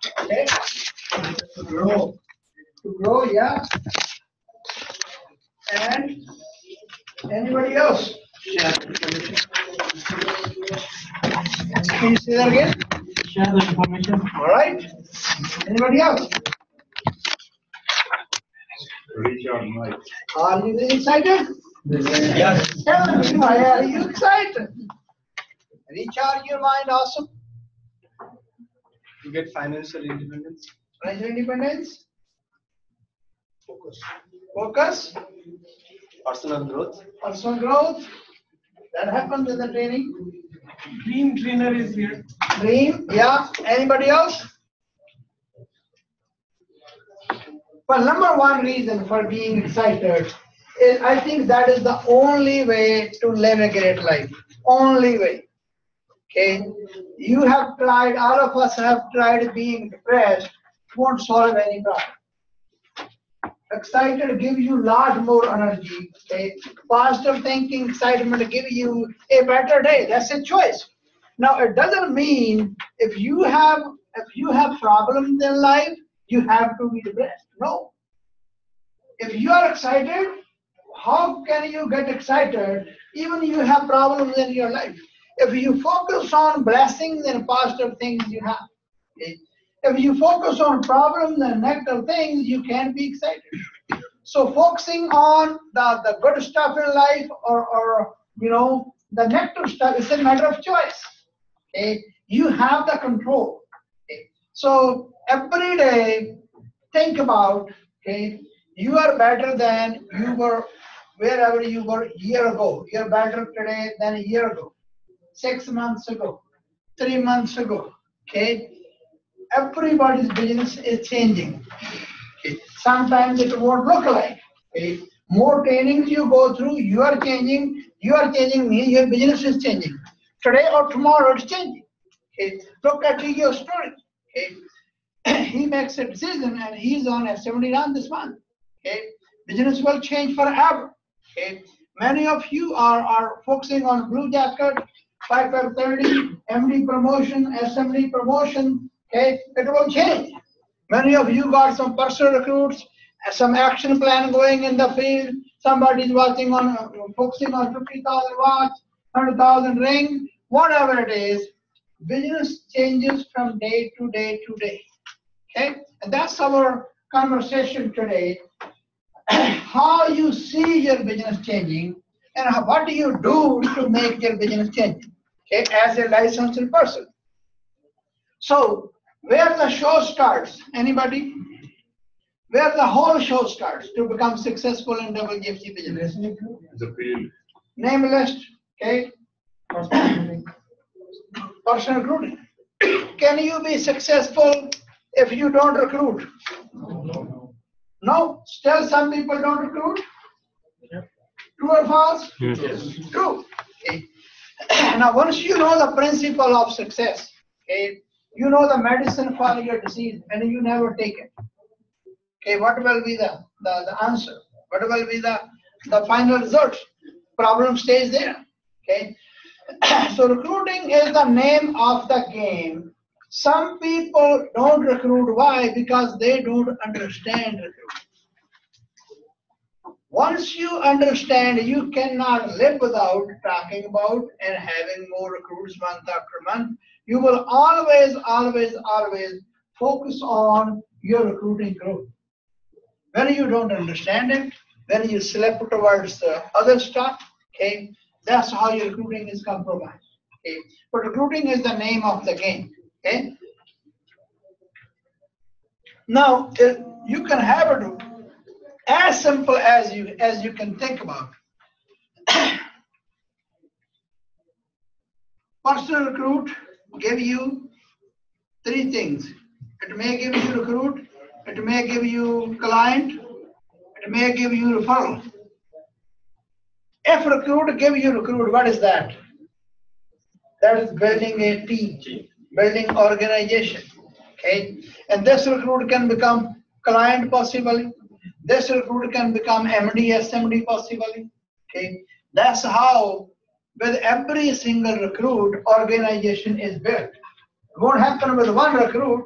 Okay? To grow. To grow, yeah. And anybody else? Share. Can you say that again? Share the information. All right. Anybody else? Reach out, Mike. Are you excited? Yes. Tell me, why are you excited? Recharge your mind, awesome. To get financial independence. Financial independence. Focus. Focus. Personal growth. Personal growth. That happens in the training. Dream trainer is here. Dream. Yeah. Anybody else? Well, number one reason for being excited is I think that is the only way to live a great life. Only way. Okay. You have tried, all of us have tried being depressed, won't solve any problem. Excited give you lot more energy. Okay. Positive thinking, excitement give you a better day. That's a choice. Now it doesn't mean if you have problems in life, you have to be depressed. No. If you are excited, how can you get excited even you have problems in your life? If you focus on blessings and positive things you have. Okay? If you focus on problems and negative things, you can't be excited. So focusing on the good stuff in life or the negative stuff is a matter of choice. Okay? You have the control. Okay? So every day think about, okay, you are better than you were wherever you were a year ago. You're better today than a year ago, 6 months ago, 3 months ago. Okay? Everybody's business is changing. Okay? Sometimes it won't look like. Okay? More trainings you go through, you are changing, means your business is changing. Today or tomorrow it's changing. Okay? Look at your story. Okay? He makes a decision and he's on a 70 run this month. Okay? Business will change forever. Okay? Many of you are focusing on blue jacket, 5530, MD promotion, SMD promotion. Okay? It will change. Many of you got some personal recruits, some action plan going in the field. Somebody's focusing on 50,000 watts, 100,000 ring, whatever it is. Business changes from day to day to day. Okay? And that's our conversation today. How you see your business changing and what do you do to make your business change, okay, as a licensed person. So where the show starts, anybody? Where the whole show starts to become successful in WGFC business? The field. Name list, okay? Personal recruiting. Can you be successful if you don't recruit? No, still some people don't recruit. Yep. True or false? Yes. True. Okay. Now, once you know the principle of success, okay, you know the medicine for your disease, and you never take it. Okay, what will be the answer? What will be the final result? Problem stays there. Okay. So recruiting is the name of the game. Some people don't recruit. Why? Because they don't understand recruiting. Once you understand, you cannot live without talking about and having more recruits month after month. You will always focus on your recruiting growth. When you don't understand it, when you slip towards the other stuff, okay, that's how your recruiting is compromised. Okay, but recruiting is the name of the game. Okay. Now you can have it as simple as you can think about. Personal recruit give you 3 things. It may give you recruit, it may give you client, it may give you referral. If recruit give you recruit, what is that? That is building a team, building organization. Okay, and this recruit can become client possibly. This recruit can become MD, SMD possibly. Okay, that's how with every single recruit organization is built. It won't happen with one recruit.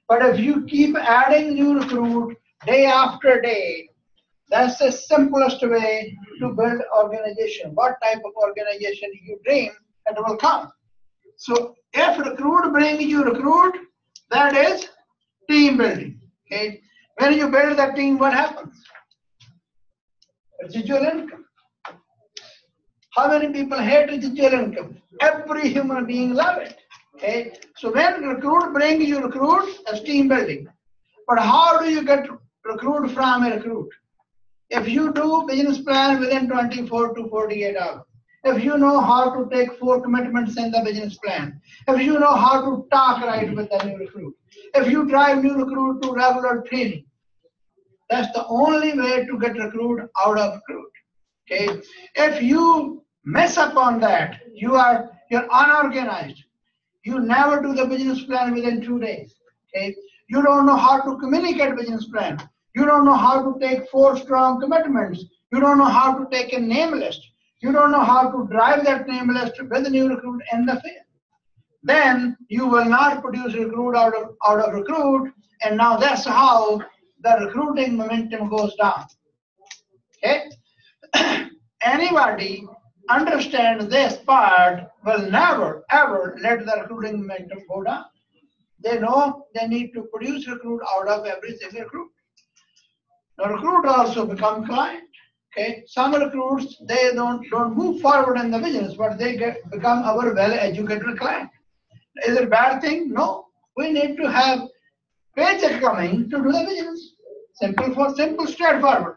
But if you keep adding new recruit day after day, that's the simplest way to build organization. What type of organization you dream, it will come. So if recruit brings you recruit, that is team building. Okay. When you build that team, what happens? Residual income. How many people hate residual income? Every human being loves it. Okay. So when recruit brings you recruit, that's team building. But how do you get recruit from a recruit? If you do business plan within 24 to 48 hours, if you know how to take 4 commitments in the business plan, if you know how to talk right with the new recruit, if you drive new recruit to regular training, that's the only way to get recruit out of recruit. Okay. If you mess up on that, you're unorganized. You never do the business plan within 2 days. Okay. You don't know how to communicate business plan. You don't know how to take 4 strong commitments. You don't know how to take a name list. You don't know how to drive that name list with the new recruit in the field. Then you will not produce recruit out of recruit, and now that's how the recruiting momentum goes down. Okay? Anybody understand this part will never ever let the recruiting momentum go down. They know they need to produce recruit out of every single recruit. Now recruit also become client. Okay, some recruits they don't move forward in the business, but they become our well-educated client. Is it a bad thing? No. We need to have paycheck coming to do the business. Simple, straightforward.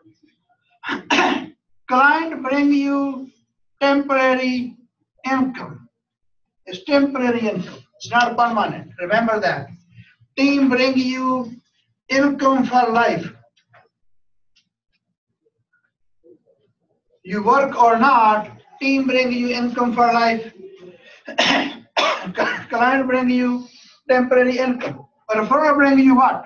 Client bring you temporary income. It's temporary income. It's not permanent. Remember that. Team bring you income for life. You work or not, team bring you income for life. Client bring you temporary income. Referral bring you what?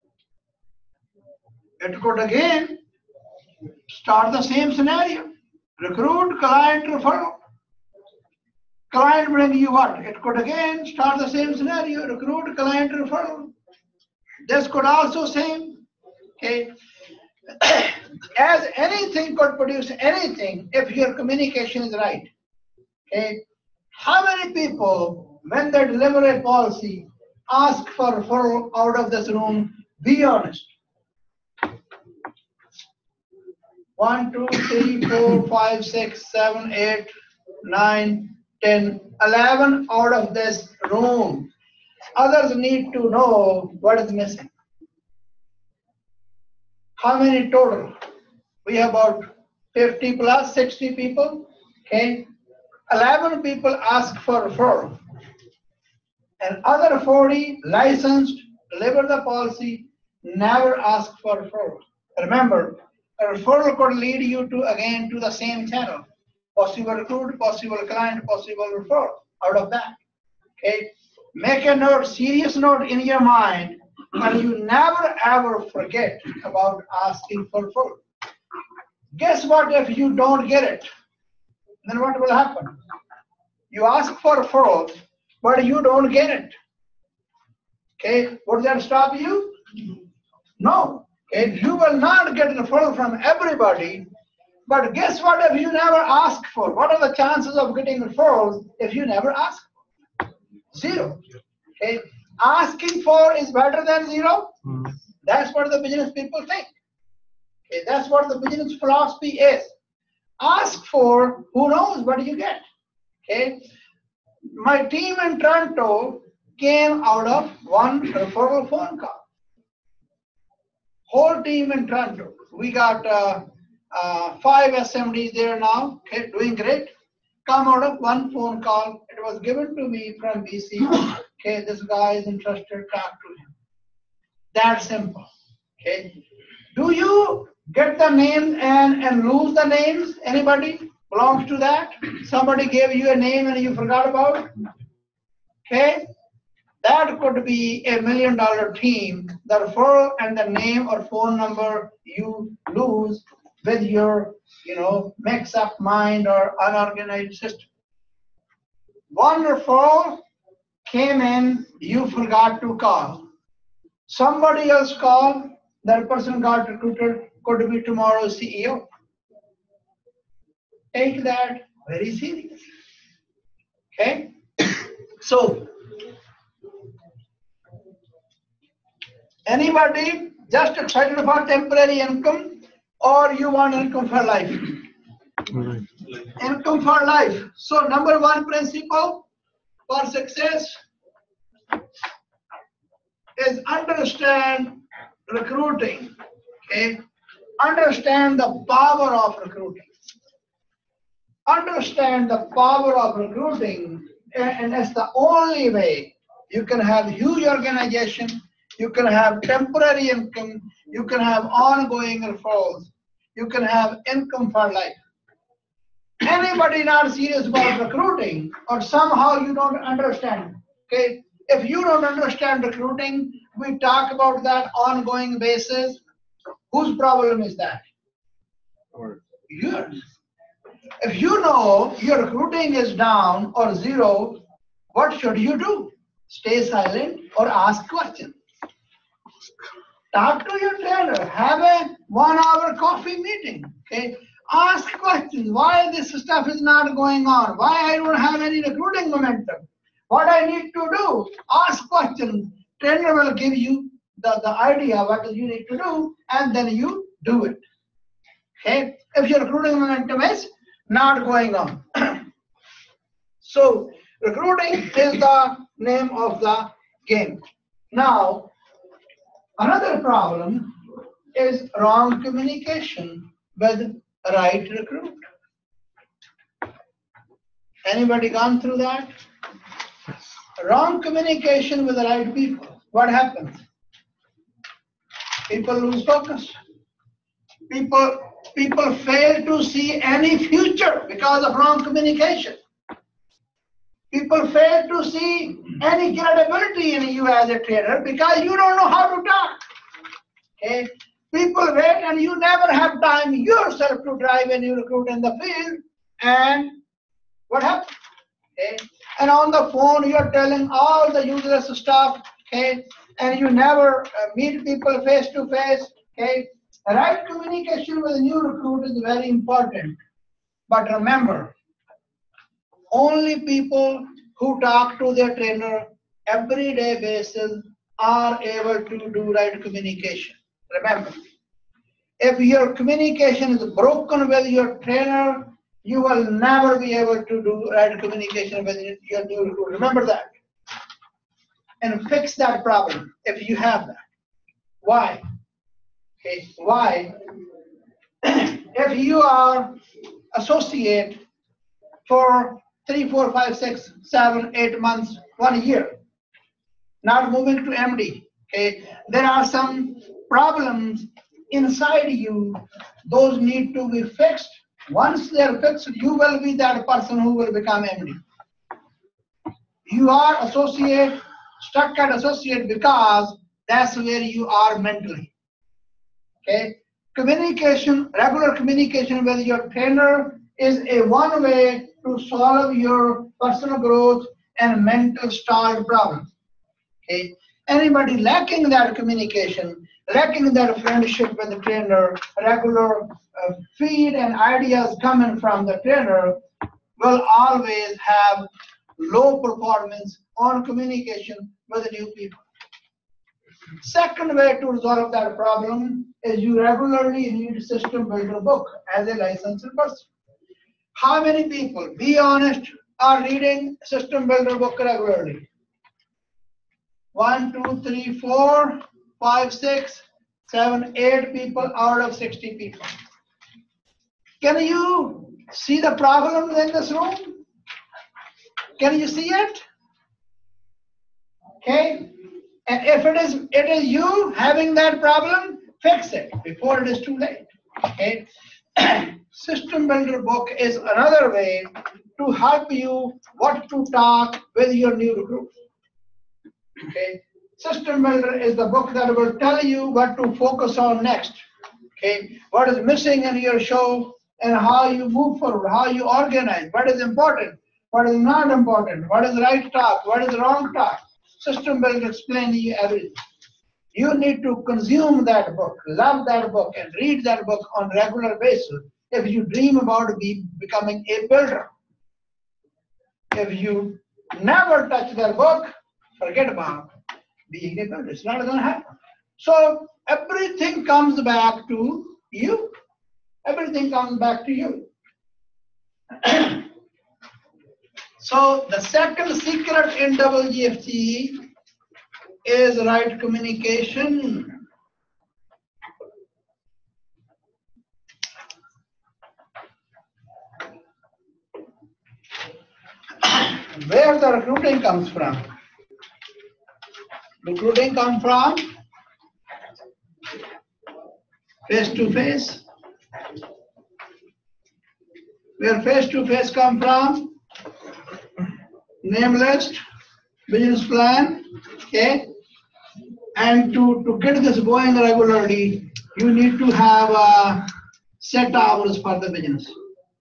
It could again start the same scenario. Recruit, client, referral. Client bring you what? It could again start the same scenario. Recruit, client, referral. This could also same. Okay. As anything could produce anything if your communication is right. Okay. How many people, when they deliver a policy, ask for referral out of this room? Be honest. 1, 2, 3, 4, 5, 6, 7, 8, 9, 10, 11 out of this room. Others need to know what is missing. How many total? We have about 50 plus 60 people. Okay. 11 people ask for referral. And other 40 licensed, deliver the policy, never ask for referral. Remember, a referral could lead you to again to the same channel. Possible recruit, possible client, possible referral out of that. Okay. Make a note, serious note in your mind, and you never ever forget about asking for referral. Guess what if you don't get it? Then what will happen? You ask for referral, but you don't get it. Okay, would that stop you? No. Okay, you will not get referral from everybody, but guess what if you never ask for? What are the chances of getting referrals if you never ask? 0. Okay, asking for is better than 0. That's what the business people think. Okay, that's what the business philosophy is. Ask for, who knows what you get. Okay, my team in Toronto came out of one referral phone call. Whole team in Toronto. We got 5 SMDs there now, okay, doing great. Come out of one phone call. It was given to me from BC. Okay, this guy is interested, talk to him. That simple. Okay. Do you get the name and lose the names? Anybody belongs to that? Somebody gave you a name and you forgot about it? Okay. That could be $1 million team. The referral and the name or phone number you lose with your, mix up mind or unorganized system. One referral came in, you forgot to call. Somebody else call, that person got recruited, could be tomorrow's CEO. Take that very serious. Okay? So, anybody just excited about temporary income, or you want income for life? Income for life. So number one principle for success is understand recruiting. Okay? Understand the power of recruiting. Understand the power of recruiting, and that's the only way you can have huge organization, you can have temporary income, you can have ongoing referrals, you can have income for life. Anybody not serious about recruiting, or somehow you don't understand, okay? If you don't understand recruiting, we talk about that ongoing basis. Whose problem is that? Yours. If you know your recruiting is down or zero, what should you do? Stay silent or ask questions. Talk to your trainer. Have a 1 hour coffee meeting. Okay? Ask questions. Why this stuff is not going on? Why I don't have any recruiting momentum? What I need to do? Ask questions. Trainer will give you the idea what you need to do, and then you do it. Okay? If your recruiting momentum is not going on. So recruiting is the name of the game. Now, another problem is wrong communication with right recruit. Anybody gone through that? Wrong communication with the right people. What happens? People lose focus. People fail to see any future because of wrong communication. People fail to see any credibility in you as a trainer because you don't know how to talk. Okay? People wait and you never have time yourself to drive when you recruit in the field. And what happens? Okay? And on the phone you're telling all the useless stuff. Okay? And you never meet people face to face. Okay? Right communication with a new recruit is very important. But remember, only people who talk to their trainer everyday basis are able to do right communication. Remember, if your communication is broken with your trainer, you will never be able to do right communication with your new recruit. Remember that. And fix that problem if you have that. Why? Okay, why? If you are associate for 3, 4, 5, 6, 7, 8 months, 1 year, not moving to MD, okay, there are some problems inside you. Those need to be fixed. Once they are fixed, you will be that person who will become MD. You are associate, stuck at associate because that's where you are mentally. Okay, communication, regular communication with your trainer is a one way to solve your personal growth and mental stall problems. Okay, anybody lacking that communication, lacking that friendship with the trainer, regular feed and ideas coming from the trainer, will always have low performance on communication with the new people. Second way to resolve that problem is you regularly read System Builder book as a licensed person. How many people, be honest, are reading System Builder book regularly? 1, 2, 3, 4, 5, 6, 7, 8 people out of 60 people. Can you see the problem in this room? Can you see it? Okay. And if it is you having that problem, fix it before it is too late. Okay. System Builder book is another way to help you what to talk with your new recruit. Okay. System Builder is the book that will tell you what to focus on next. Okay. What is missing in your show and how you move forward, how you organize, what is important, what is not important, what is right talk, what is wrong talk. System Builder explains you everything. You need to consume that book, love that book, and read that book on regular basis if you dream about becoming a builder. If you never touch that book, forget about being a builder. It's not going to happen. So everything comes back to you. Everything comes back to you. So the second secret in WFT is right communication. Where the recruiting comes from? Recruiting comes from face-to-face. Where face-to-face come from? Name list, business plan, okay? And to get this going regularly, you need to have set hours for the business.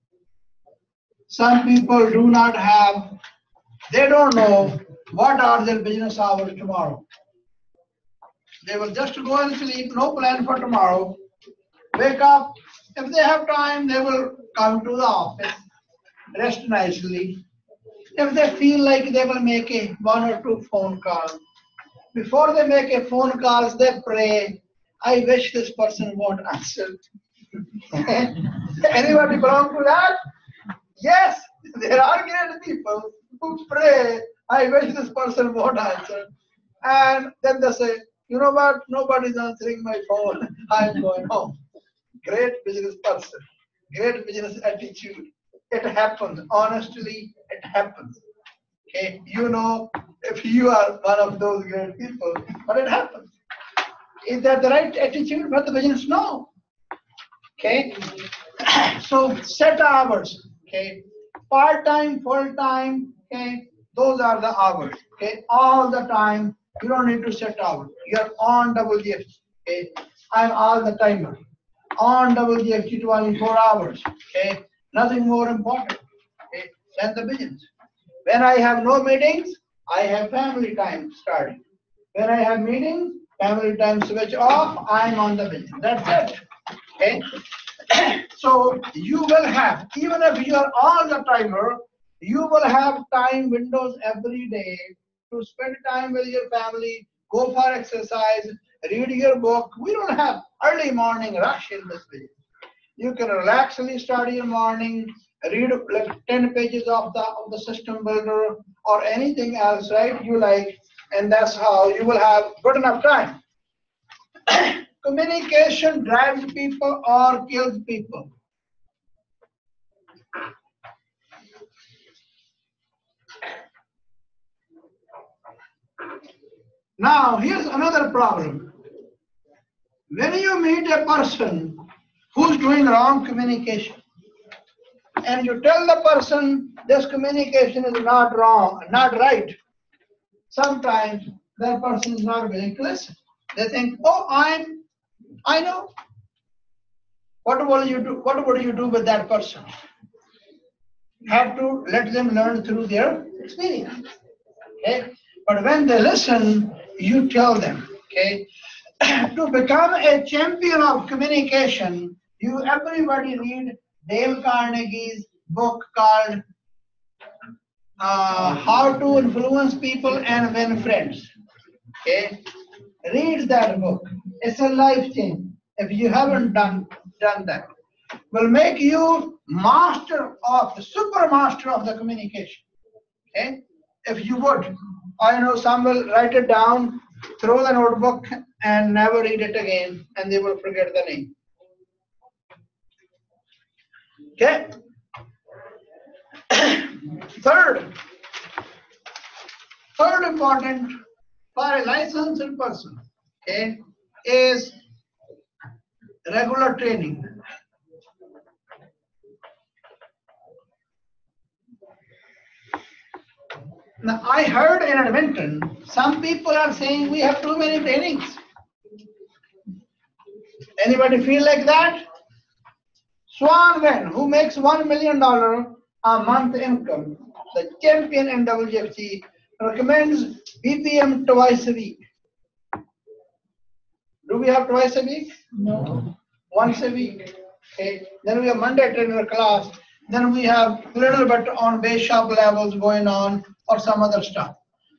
Some people do not have, they don't know what are their business hours tomorrow. They will just go and sleep, no plan for tomorrow. Wake up, if they have time, they will come to the office, rest nicely. If they feel like they will make a 1 or 2 phone calls, before they make a phone calls, they pray, I wish this person won't answer. Anybody belong to that? Yes, there are great people who pray, I wish this person won't answer. And then they say, you know what, nobody's answering my phone, I'm going home. Great business person, great business attitude. It happens, honestly, it happens. Okay, you know, if you are one of those great people, but it happens. Is that the right attitude for the business? No. Okay, so set hours. Okay, part-time, full-time. Okay, those are the hours. Okay, all the time. You don't need to set hours. You're on WFT. Okay, I'm all the timer. On WFT 24 hours. Okay, nothing more important. Okay, than the business. When I have no meetings, I have family time starting. When I have meetings, family time switch off, I'm on the business. That's it. Okay. So you will have, even if you are on the timer, you will have time windows every day to spend time with your family, go for exercise, read your book. We don't have early morning rush in this business. You can relaxedly start your morning, read like 10 pages of the system builder or anything else, right? You like, and that's how you will have good enough time. Communication drives people or kills people. Now, here's another problem. When you meet a person who's doing wrong communication, and you tell the person this communication is not wrong, not right, sometimes that person is not willing to listen. They think, oh, I know. What will you do? What would you do with that person? Have to let them learn through their experience. Okay? But when they listen, you tell them. Okay? To become a champion of communication, everybody read Dale Carnegie's book called How to Influence People and Win Friends. Okay? Read that book. It's a life change. If you haven't done that, will make you super master of the communication. Okay? If you would, I know some will write it down, throw the notebook, and never read it again, and they will forget the name. Okay? Third important for a licensed person, okay, is regular training. Now, I heard in Edmonton, some people are saying we have too many trainings. Anybody feel like that? Swan Wen, who makes $1 million a month income, the champion in WFT, recommends BPM twice a week. Do we have twice a week? No. Once a week. Okay. Then we have Monday trainer class. Then we have a little bit on base shop levels going on or some other stuff.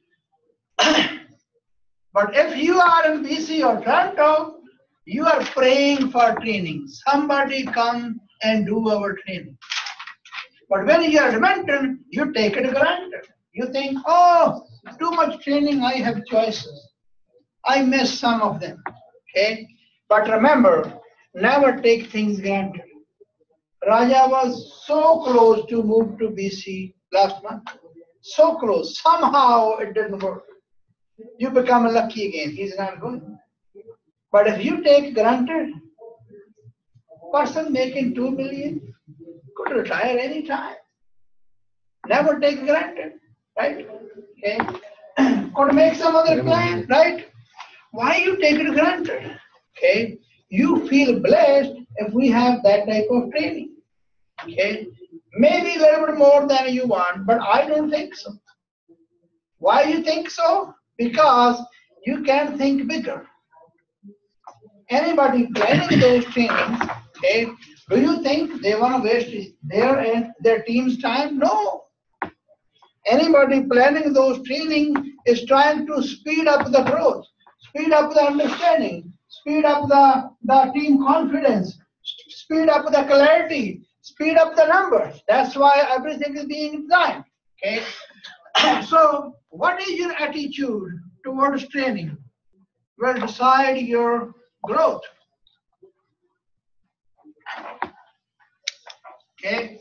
But if you are in BC or Toronto, you are praying for training. Somebody come and do our training. But when you are Edmonton, you take it granted. You think, oh, too much training, I have choices. I miss some of them. Okay? But remember, never take things granted. Raja was so close to move to BC last month. So close. Somehow it didn't work. You become lucky again. He's not going. But if you take granted, person making 2 million could retire anytime. Never take granted, right? Okay. Could make some other plan, right? Why you take it granted? Okay. You feel blessed if we have that type of training. Okay. Maybe a little bit more than you want, but I don't think so. Why you think so? Because you can think bigger. Anybody planning those trainings, okay, do you think they want to waste their team's time? No. Anybody planning those training is trying to speed up the growth, speed up the understanding, speed up the team confidence, speed up the clarity, speed up the numbers. That's why everything is being designed. Okay. So what is your attitude towards training will decide your growth. Okay.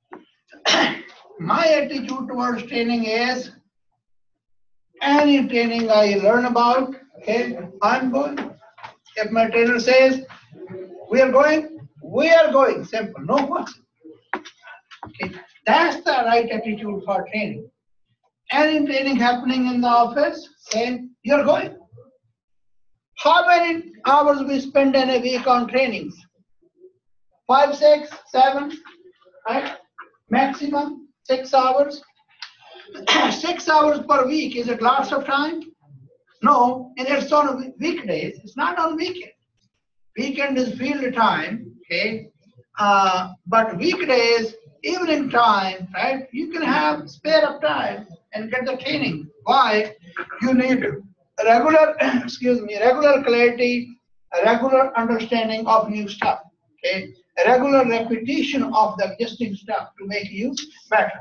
My attitude towards training is any training I learn about, okay, I'm going. If my trainer says we are going, simple, no question. Okay. That's the right attitude for training. Any training happening in the office, okay, you're going. How many hours we spend in a week on trainings? 5, 6, 7, right? Maximum 6 hours. 6 hours per week, is it lots of time? No, and it's on weekdays, it's not on weekend. Weekend is field time, okay? But weekdays, evening time, right? You can have spare up time and get the training. Why? You need regular, regular clarity, a regular understanding of new stuff, okay? A regular repetition of the existing stuff to make you better.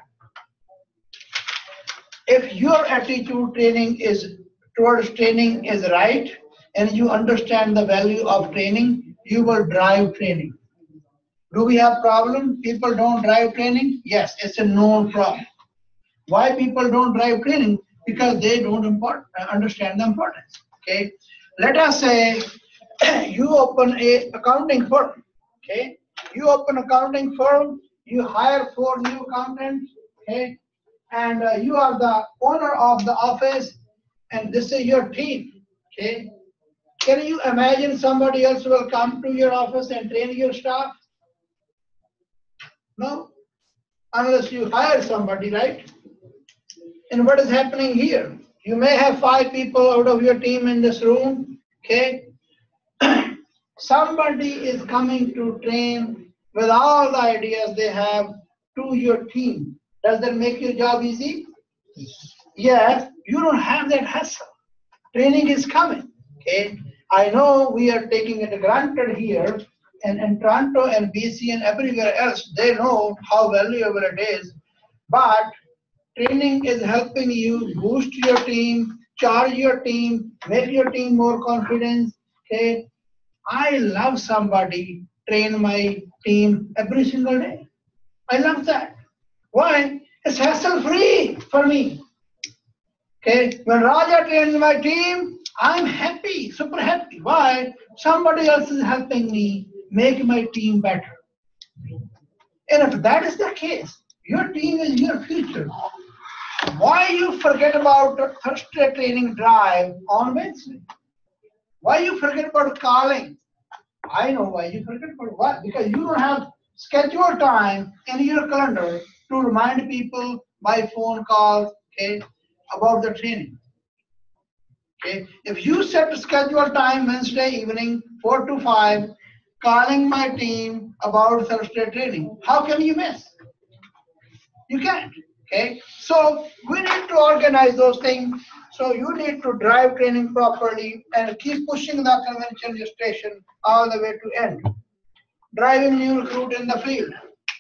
If your attitude towards training is right, and you understand the value of training, you will drive training. Do we have problem? People don't drive training? Yes, it's a known problem. Why people don't drive training? Because they don't understand the importance. Okay. Let us say you open a accounting firm. Okay. You open accounting firm. You hire 4 new accountants. Okay. And you are the owner of the office, and this is your team. Okay. Can you imagine somebody else will come to your office and train your staff? No, unless you hire somebody, right? And what is happening here? You may have 5 people out of your team in this room, okay? Somebody is coming to train with all the ideas they have to your team. Does that make your job easy? Yes, you don't have that hassle. Training is coming, okay? I know we are taking it granted here, and in Toronto and BC and everywhere else, they know how valuable it is. But training is helping you boost your team, charge your team, make your team more confident. Okay, I love somebody train my team every single day. I love that. Why? It's hassle-free for me. Okay, when Raja trains my team, I'm happy, super happy. Why? Somebody else is helping me make my team better. And if that is the case, your team is your future. Why you forget about the Thursday training drive on Wednesday? Why you forget about calling? I know why you forget about what? Because you don't have scheduled time in your calendar to remind people by phone call, okay, about the training. Okay, if you set a schedule time Wednesday evening 4 to 5, calling my team about Thursday training, how can you miss? You can't. Okay, so we need to organize those things. So you need to drive training properly and keep pushing the convention registration all the way to end. Driving new recruit in the field.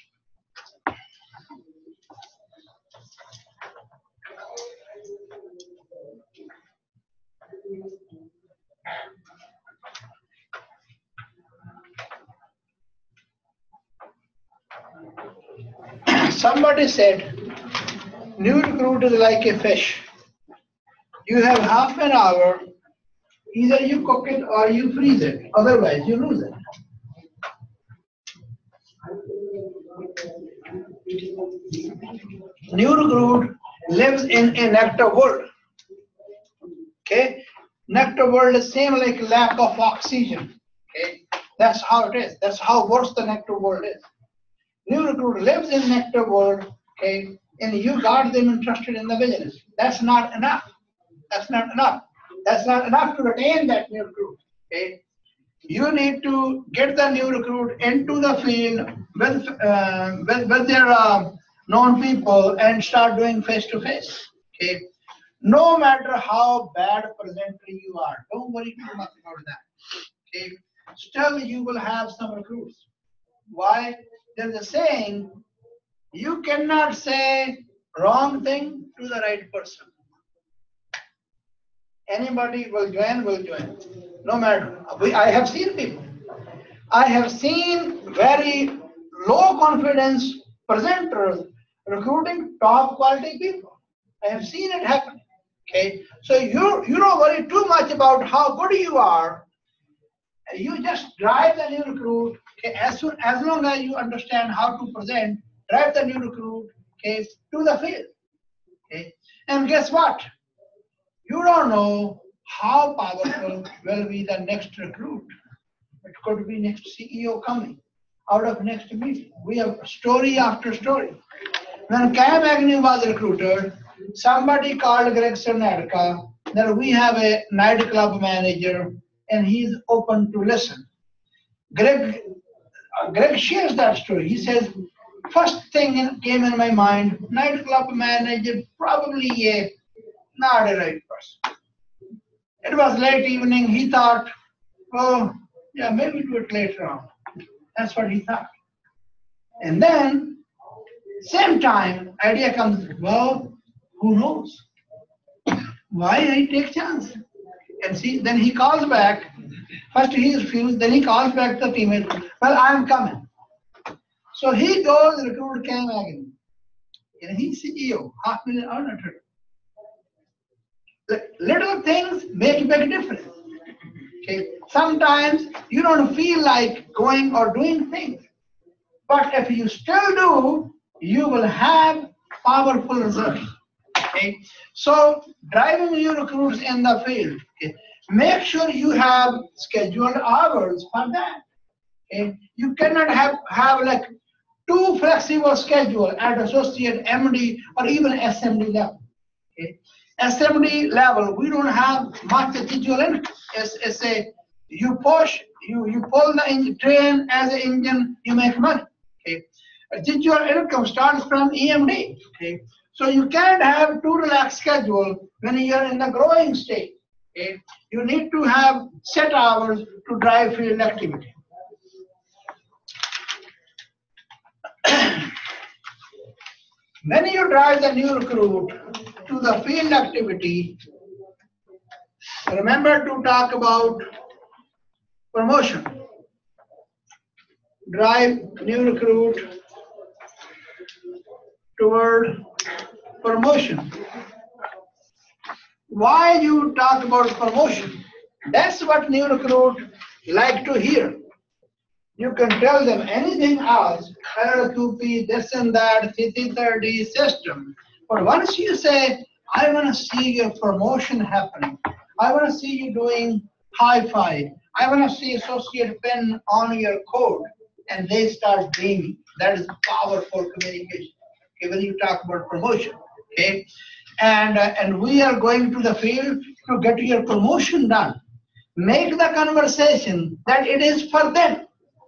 Somebody said, new recruit is like a fish. You have half an hour, either you cook it or you freeze it, otherwise you lose it. New recruit lives in a nectar world. Okay, nectar world is same like lack of oxygen. Okay, that's how it is. That's how worse the nectar world is. New recruit lives in nectar world. Okay, and you got them interested in the business. That's not enough. That's not enough. That's not enough to retain that new recruit. Okay, you need to get the new recruit into the field with their known people and start doing face to face. Okay, no matter how bad a presenter you are, don't worry too much about that. Okay, still you will have some recruits. Why? There's a saying, you cannot say wrong thing to the right person. Anybody will join, no matter. I have seen people. I have seen very low confidence presenters recruiting top quality people. I have seen it happen. Okay, so you don't worry too much about how good you are. You just drive the new recruit. Okay, as long as you understand how to present, drive the new recruit. Okay, to the field. Okay, and guess what? You don't know how powerful will be the next recruit. It could be next CEO coming out of next meeting. We have story after story. When Cam Agnew was recruited, somebody called Greg Cernadka that we have a nightclub manager and he's open to listen. Greg shares that story. He says, first thing came in my mind, nightclub manager, probably not a right person. It was late evening. He thought, oh, yeah, maybe do it later on. That's what he thought. And then, same time, idea comes, well, who knows? Why I take chance? And see, then he calls back. First he refused, then he calls back the teammate. Well, I'm coming. So he goes recruit Cam Agnew. And he's CEO, $500,000 earner. Little things make a big difference. Okay, sometimes you don't feel like going or doing things, but if you still do, you will have powerful results. Okay, so driving your recruits in the field. Okay, make sure you have scheduled hours for that. Okay, you cannot have like too flexible schedule at associate MD or even SMD level. Okay. SMD level, we don't have much residual income. It's a, you push, you pull the train as an engine, you make money. Okay. Residual income starts from EMD. Okay. So you can't have too relaxed schedule when you're in the growing state. Okay. You need to have set hours to drive field activity. When you drive the new recruit to the field activity, remember to talk about promotion. Drive new recruit toward promotion. Why you talk about promotion? That's what new recruit like to hear. You can tell them anything else, LQP, this and that, CT30 system. But once you say, I want to see your promotion happening, I want to see you doing high-five, I want to see associate pen on your code, and they start dreaming. That is powerful communication. Okay, when you talk about promotion, okay? And we are going to the field to get your promotion done. Make the conversation that it is for them.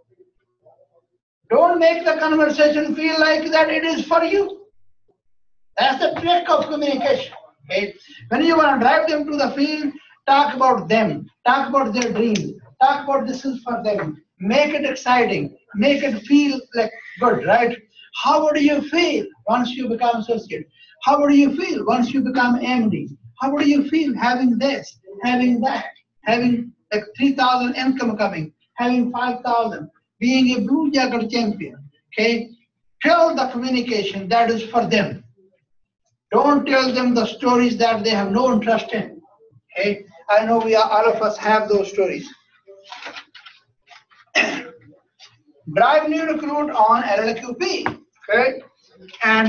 Don't make the conversation feel like that it is for you. That's the trick of communication. Okay? When you want to drive them to the field, talk about them, talk about their dreams, talk about this is for them. Make it exciting, make it feel like good, right? How would you feel once you become associate? How would you feel once you become MD? How would you feel having this, having that, having like 3,000 income coming, having 5,000, being a Blue Jacket champion? Okay, tell the communication that is for them. Don't tell them the stories that they have no interest in. Okay, I know all of us have those stories. Drive new recruit on LLQP. Okay, and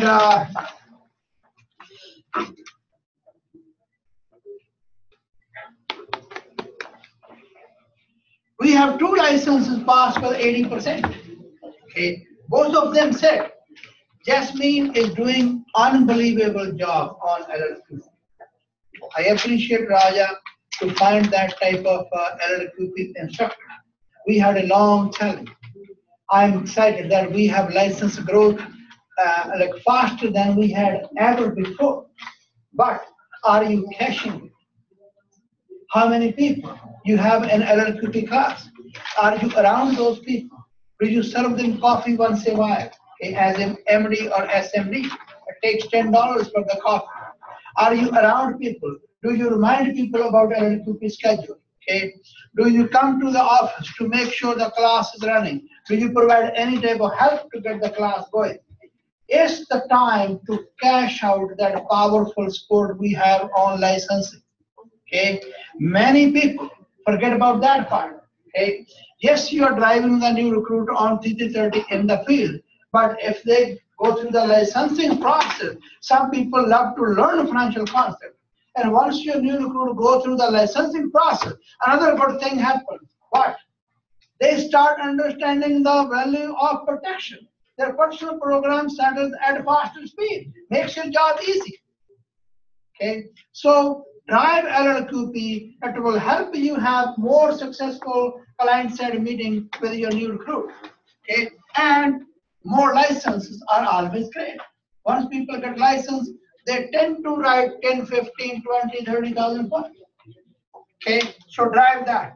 we have 2 licenses passed for 80%. Okay, both of them said Jasmine is doing unbelievable job on LLQP. I appreciate Raja to find that type of LLQP instructor. We had a long challenge. I'm excited that we have license growth like faster than we had ever before. But are you cashing it? How many people you have in LLQP class? Are you around those people? Do you serve them coffee once in a while? Okay, as an MD or SMD, it takes $10 for the coffee. Are you around people? Do you remind people about LLQP schedule? Okay. Do you come to the office to make sure the class is running? Do you provide any type of help to get the class going? It's the time to cash out that powerful support we have on licensing. Okay. Many people forget about that part. Okay. Yes, you are driving the new recruit on 330 in the field, but if they go through the licensing process, some people love to learn financial concepts. And once your new recruit go through the licensing process, another good thing happens. What? They start understanding the value of protection. Their personal program starts at faster speed. Makes your job easy. Okay? So drive LLQP. It will help you have more successful client-side meeting with your new recruit. Okay? And more licenses are always great. Once people get licensed, they tend to write 10, 15, 20, 30,000 points. Okay, so drive that.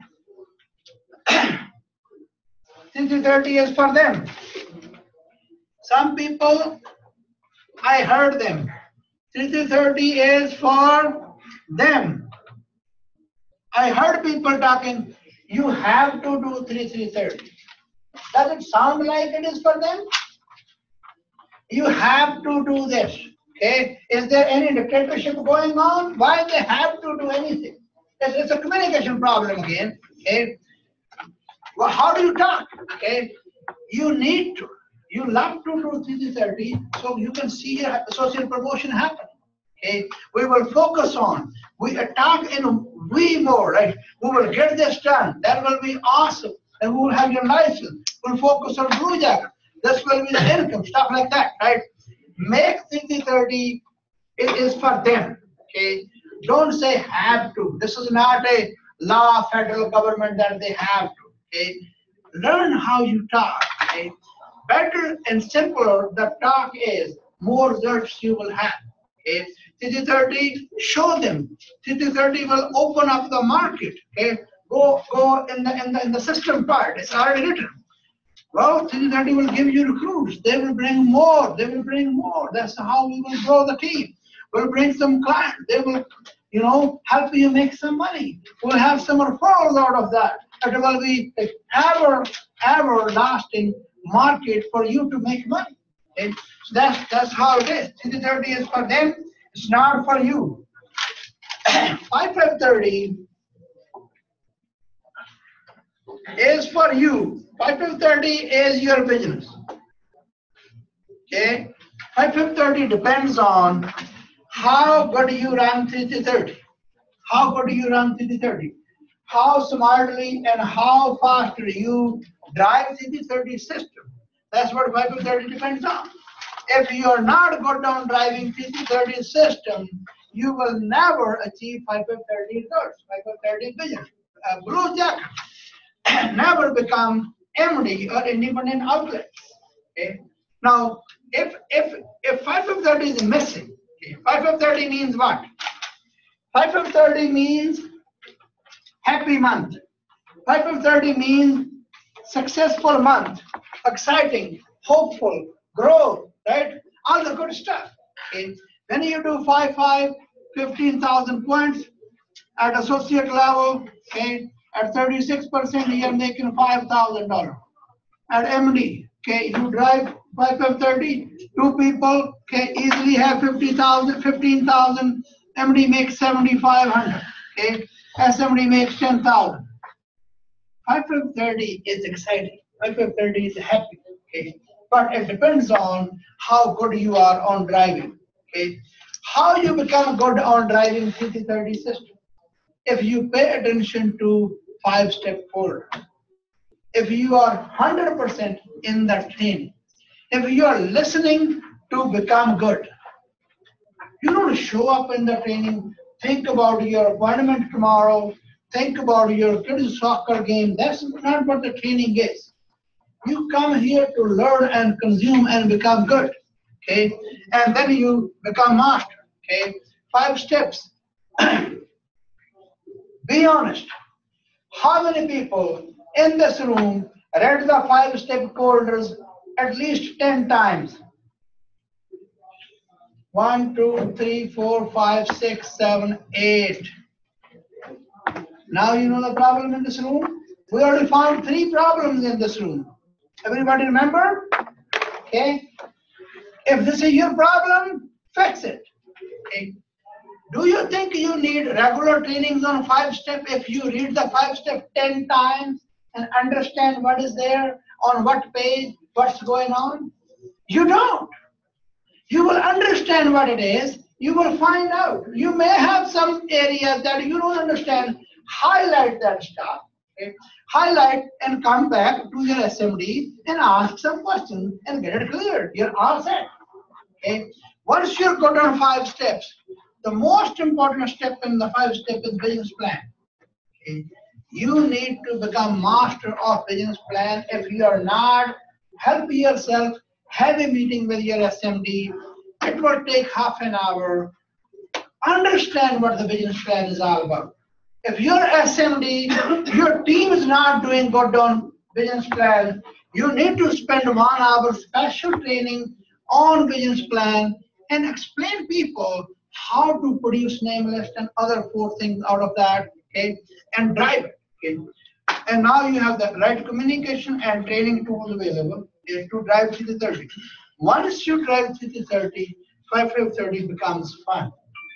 330 is for them. Some people, I heard them. 330 is for them. I heard people talking, you have to do 330. Does it sound like it is for them? You have to do this. Okay, is there any dictatorship going on? Why they have to do anything? It's a communication problem again. Okay, well, how do you talk? Okay, you need to. You love to do 330 so you can see your associate promotion happen. Okay, we will focus on. We talk in we more. Right, we will get this done. That will be awesome, and we will have your license. We'll focus on Blue Jacket. This will be the income, stuff like that. Right. Make 330, it is for them. Okay, don't say have to. This is not a law, federal government that they have to. Okay, learn how you talk. Okay, better and simpler the talk is, more results you will have. Okay, 330, show them. 330 will open up the market. Okay, go in the system part. It's already written. Well, 330 will give you recruits. They will bring more. They will bring more. That's how we will grow the team. We'll bring some clients. They will, help you make some money. We'll have some referrals out of that. It will be an everlasting market for you to make money. Okay? So that's how it is. 330 is for them. It's not for you. 5530 is for you. 5530 is your business. Okay? 5530 depends on how good you run 330. How good you run 330. How smartly and how fast you drive 330 system. That's what 5530 depends on. If you are not good on driving 330 system, you will never achieve 530 results, 530 vision. Blue Jacket never become MD or independent outlet. Okay. Now, if 530 is missing, okay, 530 means what? 530 means happy month. 530 means successful month, exciting, hopeful, growth, right? All the good stuff. Okay. When you do 5-5, 15,000 points at associate level, okay, at 36%, you're making $5,000. At MD, okay, you drive 5-5-30, two people, okay, easily have 50,000, 15,000. MD makes 7,500, okay, SMD makes 10,000. 5-5-30 is exciting. 5-5-30 is happy, okay, but it depends on how good you are on driving, okay. How you become good on driving 3-30 system? If you pay attention to 5-step folder, if you are 100% in that training, if you are listening to become good, you don't show up in the training, think about your appointment tomorrow, think about your kids' soccer game. That's not what the training is. You come here to learn and consume and become good, okay? And then you become master, okay? 5 steps. Be honest. How many people in this room read the 5-step folders at least 10 times? 1, 2, 3, 4, 5, 6, 7, 8. Now you know the problem in this room? We already found 3 problems in this room. Everybody remember? Okay. If this is your problem, fix it. Okay. Do you think you need regular trainings on 5-step if you read the 5-step 10 times and understand what is there, on what page, what's going on? You don't. You will understand what it is. You will find out. You may have some areas that you don't understand. Highlight that stuff. Okay? Highlight and come back to your SMD and ask some questions and get it cleared. You're all set. Okay? Once you're good on 5 steps, the most important step in the 5-step is business plan. Okay? You need to become master of business plan. If you are not, help yourself, have a meeting with your SMD. It will take half an hour. Understand what the business plan is all about. If your SMD, your team is not doing good on business plan, you need to spend 1 hour special training on business plan and explain people how to produce name list and other 4 things out of that, okay, and drive it, okay. And now you have the right communication and training tools available to drive 3-30. Once you drive 3-30, 5-30 becomes fun.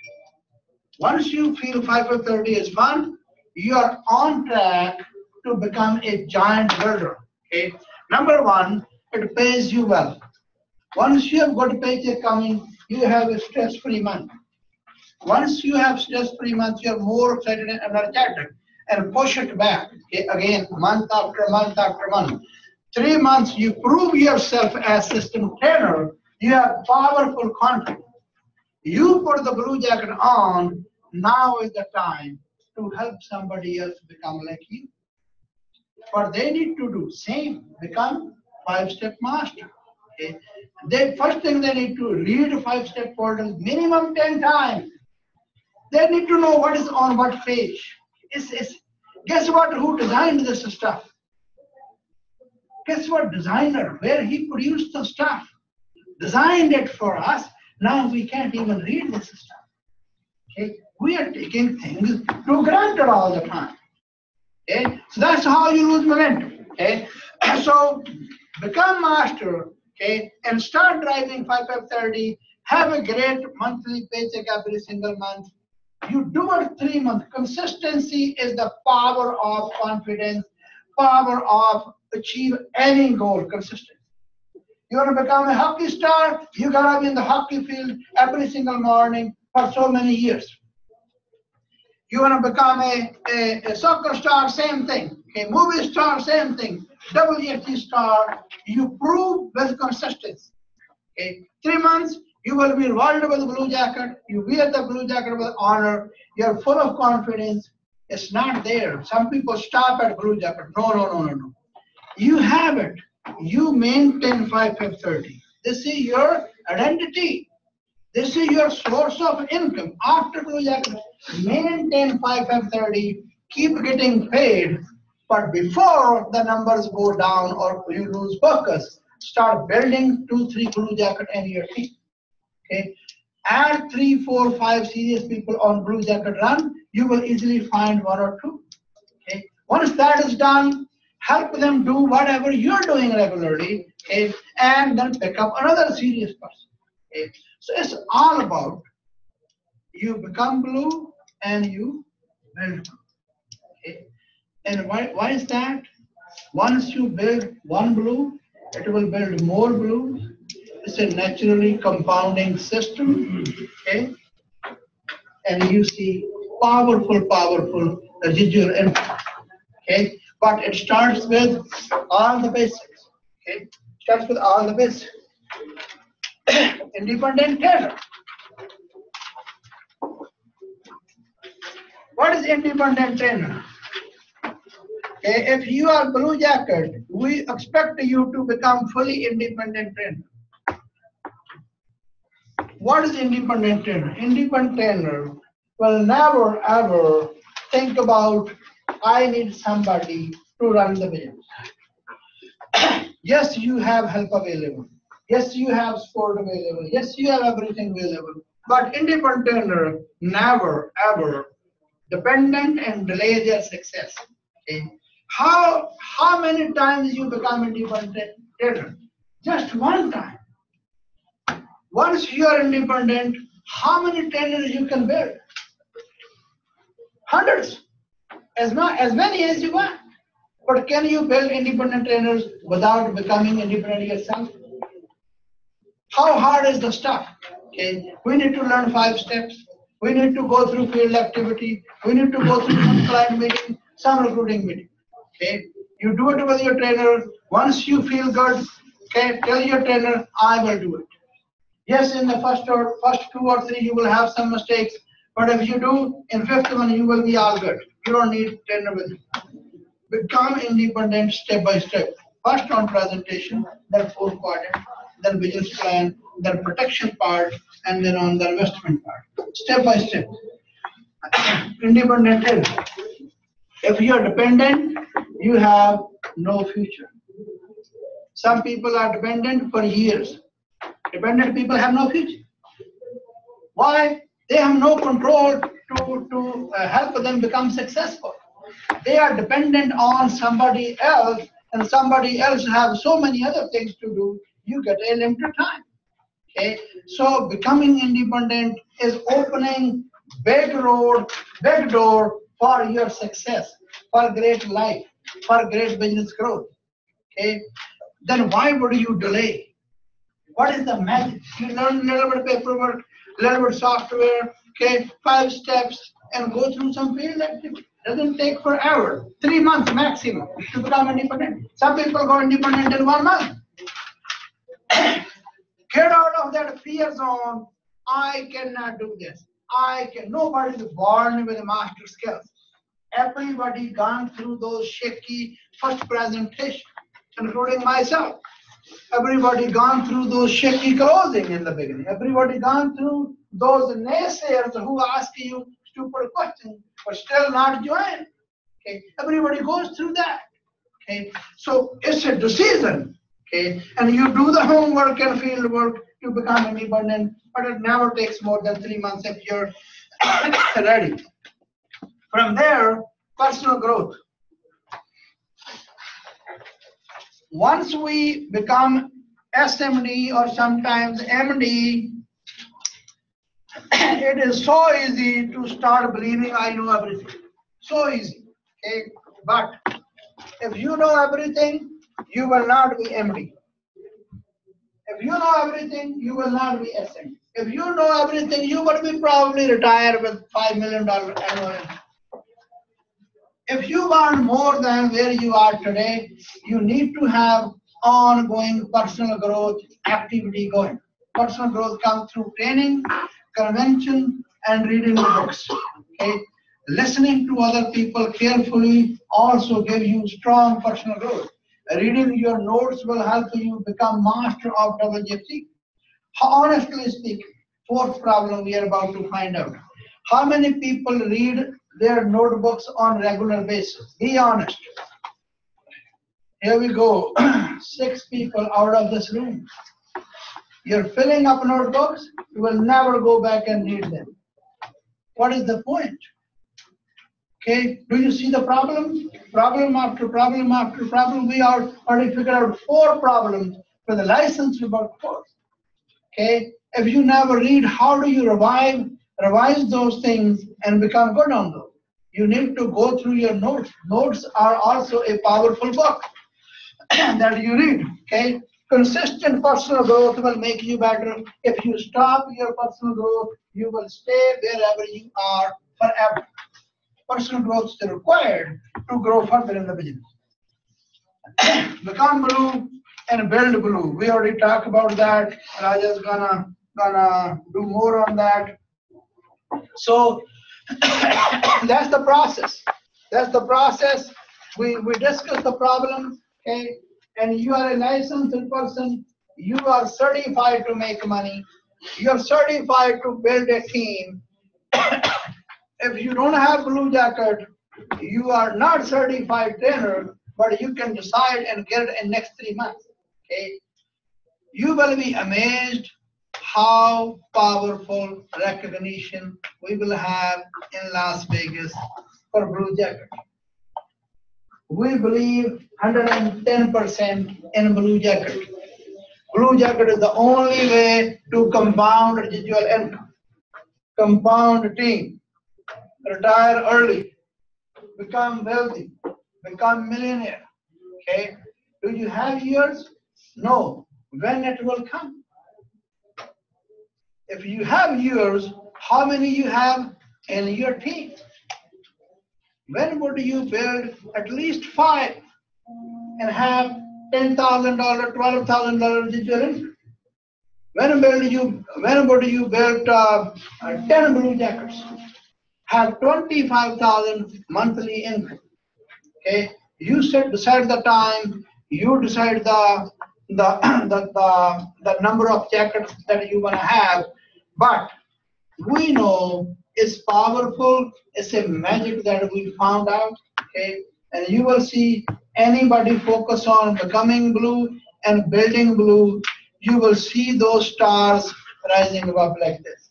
Once you feel 5-30 is fun, you are on track to become a giant builder, okay. Number 1, it pays you well. Once you have got a paycheck coming, you have a stress-free month. Once you have stress-free month, you are more excited and energetic, and push it back, okay, again, month after month after month. 3 months, you prove yourself as system trainer, you have powerful confidence. You put the blue jacket on, now is the time to help somebody else become like you. But they need to do same, become 5-step master. Okay. First thing they need to read 5-step folders minimum 10 times. They need to know what is on what page. Guess what? Who designed this stuff? Guess what? Designer, where he produced the stuff, designed it for us. Now we can't even read this stuff. Okay? We are taking things for granted all the time. Okay? So that's how you lose momentum. Okay? So become master, okay, and start driving 5-5-30. Have a great monthly paycheck every single month. You do it 3 months. Consistency is the power of confidence, power of achieve any goal. Consistency. You want to become a hockey star, you gotta be in the hockey field every single morning for so many years. You want to become a soccer star, same thing. Okay, movie star, same thing. WFT star, you prove with consistency. Okay, 3 months, You will be rewarded with the blue jacket. You wear the blue jacket with honor. You're full of confidence. It's not there. Some people stop at blue jacket. No, no, no, no, no. You have it. You maintain 5-5-30. This is your identity. This is your source of income. After blue jacket, maintain 5-5-30. Keep getting paid. But before the numbers go down or you lose focus, start building 2-3 blue jacket in your team. Okay. Add 3, 4, 5 serious people on blue jacket run. You will easily find 1 or 2. Okay. Once that is done, help them do whatever you're doing regularly, okay, and then pick up another serious person. Okay. So it's all about you become blue and you build blue. Okay. And why is that? Once you build one blue, it will build more blues. It's a naturally compounding system. Okay. And you see powerful residual impact. Okay. But it starts with all the basics. Okay. Starts with all the basics. Independent trainer. What is independent trainer? Okay, if you are blue jacket, we expect you to become fully independent trainer. What is independent trainer? Independent trainer will never ever think about I need somebody to run the business. Yes, you have help available. Yes, you have support available. Yes, you have everything available. But independent trainer never ever dependent and delay their success. Okay. How many times you become independent trainer? Just one time. Once you are independent, how many trainers you can build? Hundreds. As many as you want. But can you build independent trainers without becoming independent yourself? How hard is the stuff? Okay. We need to learn 5 steps. We need to go through field activity. We need to go through some client meeting, some recruiting meeting. Okay. You do it with your trainer. Once you feel good, okay, tell your trainer, I will do it. Yes, in the first 2 or 3, you will have some mistakes. But if you do, in 5th one, you will be all good. You don't need trainer with you. Become independent step by step. First on presentation, then 4th quadrant, then business plan, then protection part, and then on the investment part. Step by step. Independent trainer. If you are dependent, you have no future. Some people are dependent for years. Dependent people have no future. Why? They have no control to help them become successful. They are dependent on somebody else, and somebody else have so many other things to do. You get a limited time. Okay, so becoming independent is opening big door for your success, for great life, for great business growth. Okay, then why would you delay? What is the magic? You learn a little bit of paperwork, a little bit of software, okay, 5 steps, and go through some field activity. Doesn't take forever. 3 months maximum to become independent. Some people go independent in 1 month. Get out of that fear zone. I cannot do this. Nobody is born with master skills. Everybody gone through those shaky first presentations, including myself. Everybody gone through those shaky closing in the beginning. Everybody gone through those naysayers who ask you stupid questions but still not join. Okay, everybody goes through that. Okay, so it's a decision. Okay, and you do the homework and field work to become independent, but it never takes more than 3 months if you're ready. From there, personal growth. Once we become SMD or sometimes MD, it is so easy to start believing I know everything. So easy. Okay? But if you know everything, you will not be MD. If you know everything, you will not be SMD. If you know everything, you will be probably retired with $5 million annual income. If you want more than where you are today, you need to have ongoing personal growth activity going. Personal growth comes through training, convention, and reading the books. Okay? Listening to other people carefully also gives you strong personal growth. Reading your notes will help you become master of WFC. Honestly speaking, fourth problem we are about to find out. How many people read their notebooks on regular basis? Be honest. Here we go. 6 people out of this room. You're filling up notebooks, you will never go back and read them. What is the point? Okay, do you see the problem? Problem after problem after problem. We already figured out 4 problems for the licensed workforce. Okay, if you never read, how do you revise those things and become good on those? You need to go through your notes. Notes are also a powerful book that you read. Okay, consistent personal growth will make you better. If you stop your personal growth, you will stay wherever you are forever. Personal growth is required to grow further in the business. Become blue and build blue. We already talked about that. Raja's gonna do more on that. So that's the process. That's the process. We discuss the problem, okay? And you are a licensed person. You are certified to make money. You are certified to build a team. If you don't have blue jacket, you are not certified trainer, but you can decide and get it in next 3 months. Okay? You will be amazed how powerful recognition we will have in Las Vegas for blue jacket. We believe 110% in blue jacket. Blue jacket is the only way to compound residual income, compound team, retire early, become wealthy, become millionaire. Okay? Do you have years? No. When it will come? If you have years, how many you have in your team? When would you build at least 5 and have $10,000, $12,000 residual income? When would you build 10 blue jackets? Have 25,000 monthly income. Okay, you decide the time. You decide the number of jackets that you want to have. But we know it's powerful. It's a magic that we found out. Okay, and you will see anybody focus on becoming blue and building blue. You will see those stars rising above like this.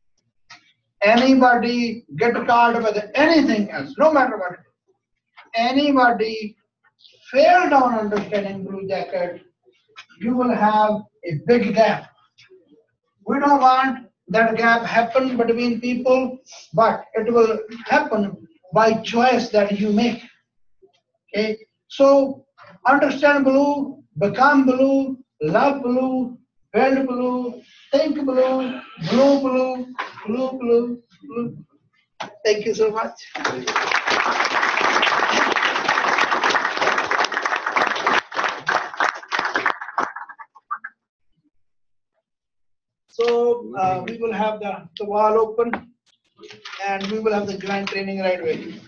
Anybody get caught with anything else, no matter what it is. Anybody failed on understanding blue jacket, you will have a big gap. We don't want that gap happen between people, but it will happen by choice that you make. Okay, so understand blue, become blue, love blue, build blue, think blue, blue, blue, blue, blue, blue. Thank you so much. So we will have the wall open and we will have the joint training right away.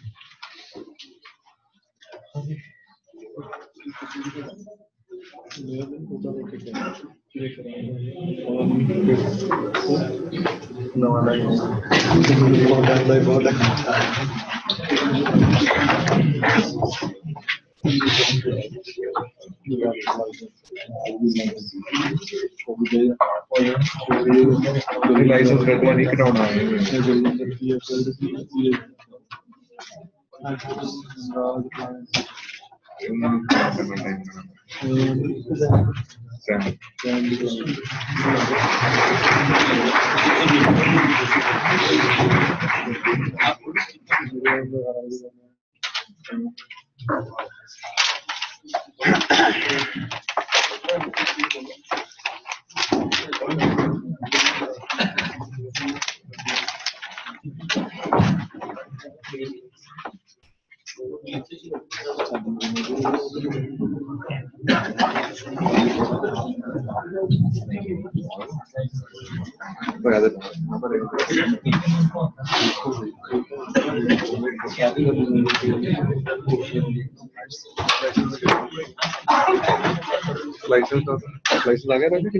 License आ गया था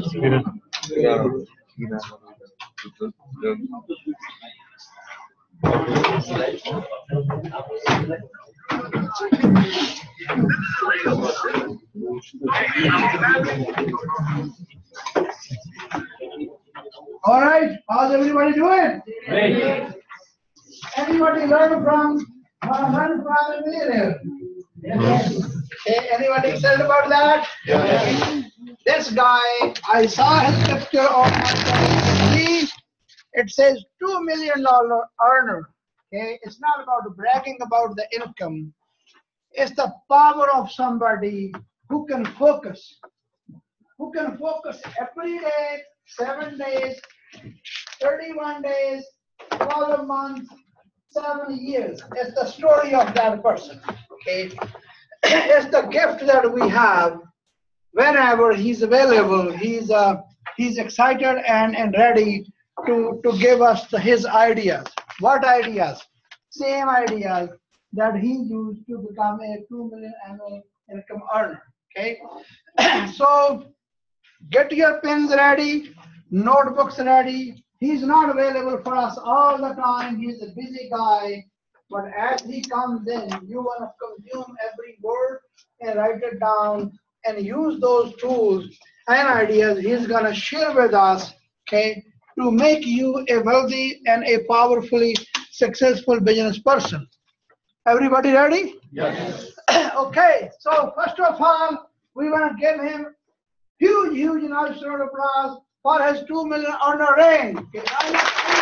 All right, how's everybody doing? Great. Anybody learn from a millionaire? Yes. Okay, anybody excited about that? Yes. This guy, I saw his picture on my TV. It says $2 million earner. Okay, it's not about bragging about the income. It's the power of somebody who can focus. Who can focus every day, 7 days, 31 days, 12 months, 7 years. It's the story of that person. Okay, it's the gift that we have. Whenever he's available, he's excited and ready to give us his ideas. What ideas? Same ideas that he used to become a 2 million annual income earner. Okay, so get your pens ready, notebooks ready. He's not available for us all the time. He's a busy guy. But as he comes in, you want to consume every word and write it down and use those tools and ideas he's going to share with us, okay, to make you a wealthy and a powerfully successful business person. Everybody ready? Yes. Okay, so first of all, we want to give him huge nice round of applause for his 2 million honor ring. Okay,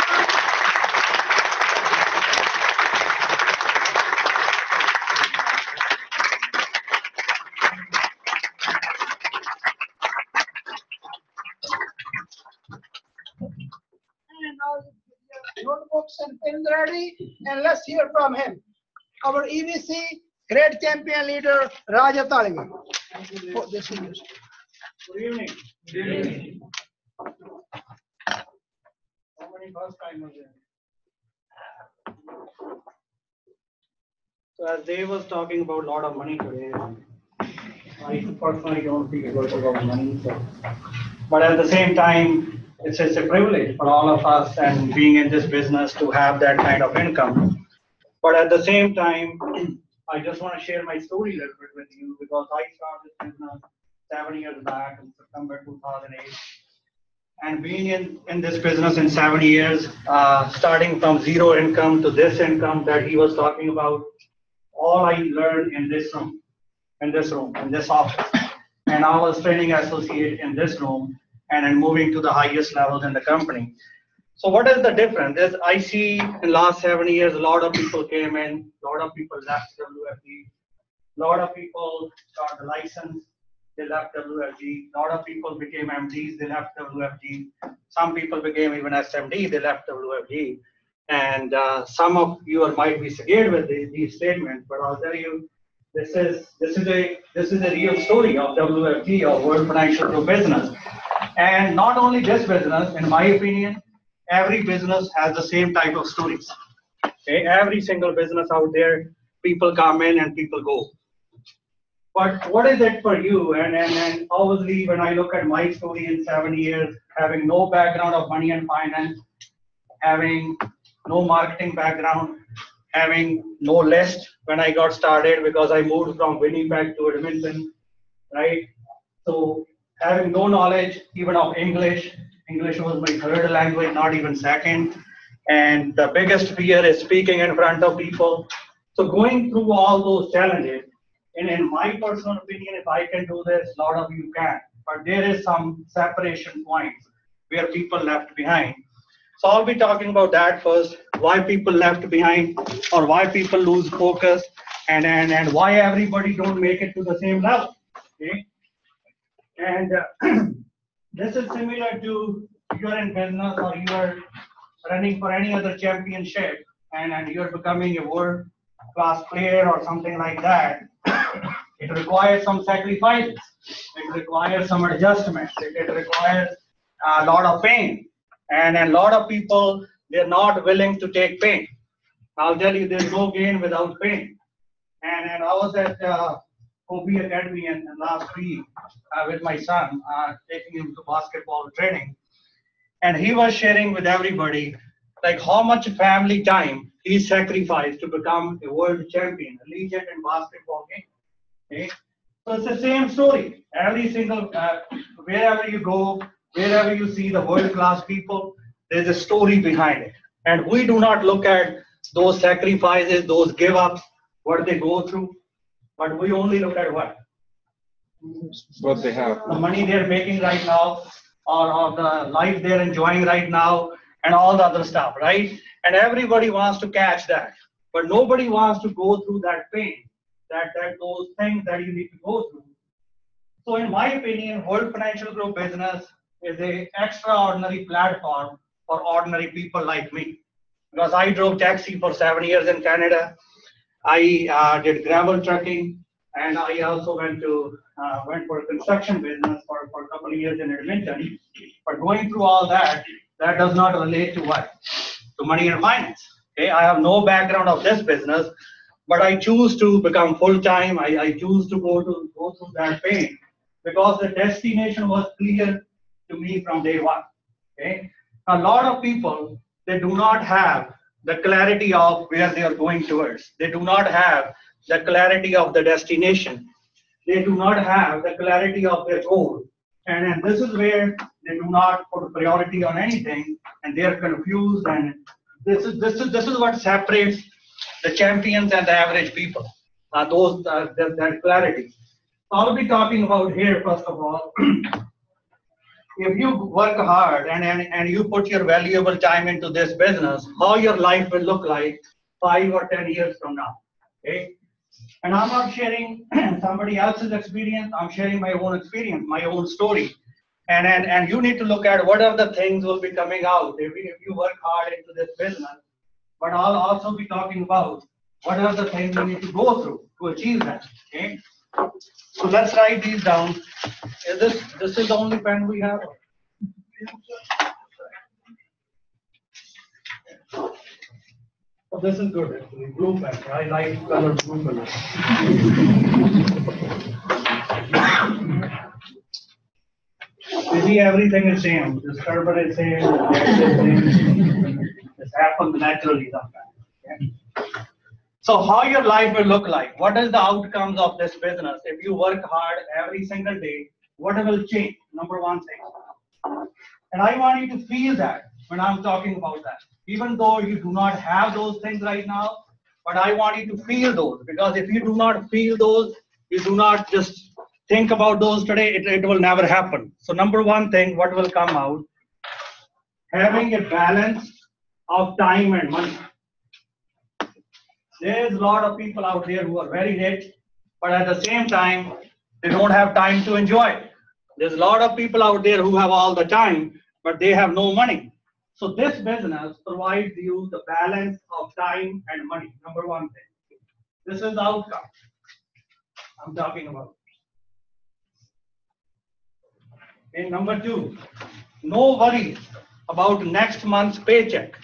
and now your notebooks and pens ready, and let's hear from him. Our EVC great champion leader, Raja Taliban. Oh, this is yours. Good evening. Good evening. How many first timers there? So as Dave was talking about a lot of money today, I personally don't think it was about money. So. But at the same time, it's a privilege for all of us and being in this business to have that kind of income. But at the same time, I just want to share my story a little bit with you because I started this business 7 years back in September 2008. And being in this business in 7 years, starting from zero income to this income that he was talking about, all I learned in this room, in this office. And I was training associate in this room and then moving to the highest levels in the company. So what is the difference? I see in last 7 years, a lot of people came in, a lot of people left WFG, a lot of people got the license, they left WFG, a lot of people became MDs, they left WFG, some people became even SMD, they left WFG. And some of you might be scared with these statements, but I'll tell you, this is a real story of WFG, or World Financial Group business. And not only this business, in my opinion, every business has the same type of stories. Okay? Every single business out there, people come in and people go. But what is it for you? And obviously, when I look at my story in 7 years, having no background of money and finance, having no marketing background, having no list when I got started because I moved from Winnipeg to Edmonton, right? So having no knowledge even of English. English was my third language, not even second. And the biggest fear is speaking in front of people. So going through all those challenges, and in my personal opinion, if I can do this, a lot of you can. But there is some separation points where people left behind. So I'll be talking about that first, why people left behind or why people lose focus and why everybody don't make it to the same level. Okay? And this is similar to you're in business or you're running for any other championship and you're becoming a world class player or something like that. It requires some sacrifices. It requires some adjustments. It requires a lot of pain. And a lot of people, they're not willing to take pain. I'll tell you, there's no gain without pain. And I was at Kobe Academy and last week with my son, taking him to basketball training. And he was sharing with everybody like how much family time he sacrificed to become a world champion, a legend in basketball game. Okay? So it's the same story. Every single, wherever you go, wherever you see the world-class people, there's a story behind it. And we do not look at those sacrifices, those give-ups, what they go through, but we only look at what they have. the money they're making right now, or the life they're enjoying right now, and all the other stuff, right? And everybody wants to catch that, but nobody wants to go through that pain, that those things that you need to go through. So in my opinion, World Financial Group Business is an extraordinary platform for ordinary people like me. Because I drove taxi for 7 years in Canada. I did gravel trucking, and I also went for a construction business for a couple of years in Edmonton. But going through all that, that does not relate to what? To money and finance. Okay, I have no background of this business, but I choose to become full-time. I choose to go through that pain because the destination was clear to me from day one. Okay, a lot of people, they do not have the clarity of where they are going towards. They do not have the clarity of the destination. They do not have the clarity of their goal. And this is where they do not put priority on anything, and they are confused. And this is what separates the champions and the average people. That clarity. So I'll be talking about here first of all. If you work hard and you put your valuable time into this business, how your life will look like 5 or 10 years from now. Okay? And I'm not sharing somebody else's experience. I'm sharing my own experience, my own story. And you need to look at what are the things will be coming out if you work hard into this business. But I'll also be talking about what are the things you need to go through to achieve that. Okay? So let's write these down. This is the only pen we have? Oh, this is good actually. Blue pen. I like color blue color. You see, everything is same. The server is same. The text is same. This happens naturally sometimes. Okay? So how your life will look like? What is the outcomes of this business? If you work hard every single day, what will change? Number one thing. And I want you to feel that when I'm talking about that. Even though you do not have those things right now, but I want you to feel those. Because if you do not feel those, you do not just think about those today, it will never happen. So number one thing, what will come out? Having a balance of time and money. There's a lot of people out there who are very rich, but at the same time, they don't have time to enjoy it. There's a lot of people out there who have all the time, but they have no money. So this business provides you the balance of time and money. Number one thing. This is the outcome I'm talking about. Okay, number two, no worries about next month's paycheck.